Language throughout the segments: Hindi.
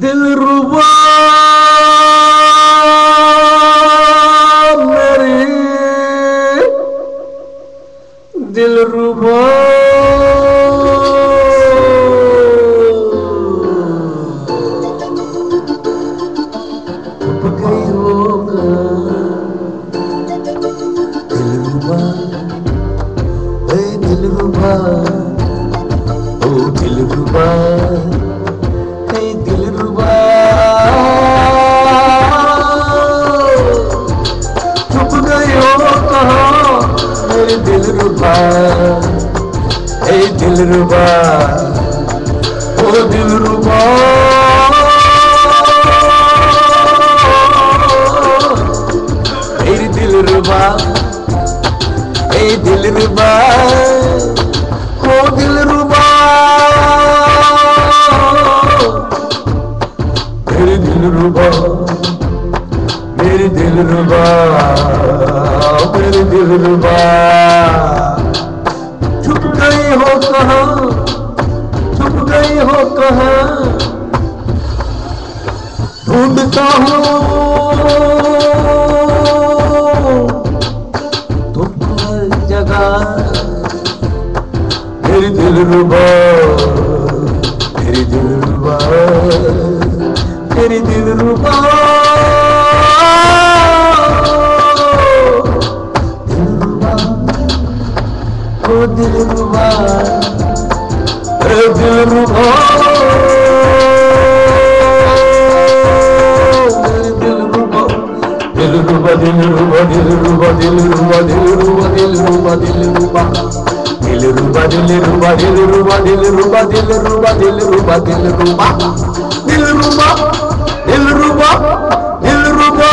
दिलरुबा मेरी दिलरुबा छुप गई होगा दिलरुबा ए दिलरुबा ओ दिलरुबा ए दिलरुबा छुप गई हो कहाँ मेरे दिलरुबा ए दिलरुबा ओ दिलरुबा मेरी दिलरुबा ए दिलरुबा ओ दिलरुबा मेरी दिलरुबा मेरी दिलरुबा मेरी दिलरुबा छुप गई हो कहाँ छुप गई हो कहाँ ढूंढता हूँ तुमको हर जगह मेरी दिलरुबा मेरी दिलरुबा मेरी दिलरुबा दिलरुबा ओ दिलरुबा ए दिलरुबा दिलरुबा दिलरुबा दिलरुबा दिलरुबा दिलरुबा दिलरुबा दिलरुबा दिलरुबा दिलरुबा दिलरुबा दिलरुबा दिलरुबा दिलरुबा दिलरुबा दिलरुबा दिलरुबा दिलरुबा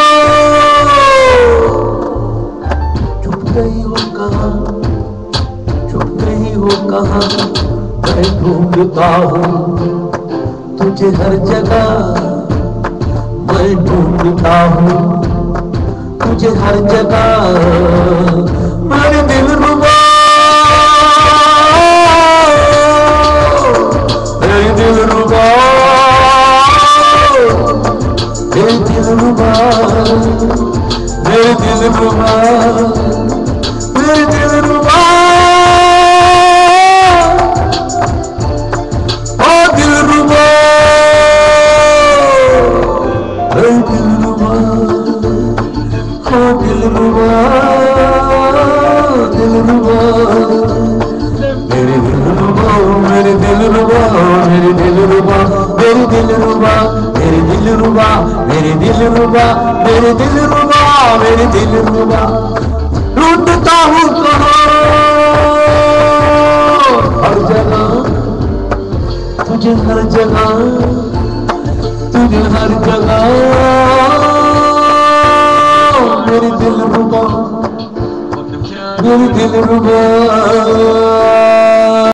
चुप गई हो कहाँ चुप गई हो कहाँ मैं ढूंढता हूँ तुझे हर जगह मैं ढूंढता हूँ तुझे हर जगह मेरे दिलरुबा मेरे दिलरुबा मेरे दिलरुबा मेरे दिलरुबा मेरे दिलरुबा ओ दिलरुबा मेरे दिलरुबा ओ दिलरुबा दिलरुबा मेरे दिलरुबा मेरे दिलरुबा मेरे दिलरुबा मेरे दिलरुबा मेरे दिलरुबा मेरे दिलरुबा मेरे दिलरुबा मेरे दिलरुबा ढूंढता हूँ कहाँ हर जगह तुझे हर जगह तुझे हर जगह मेरे दिलरुबा मेरे दिलरुबा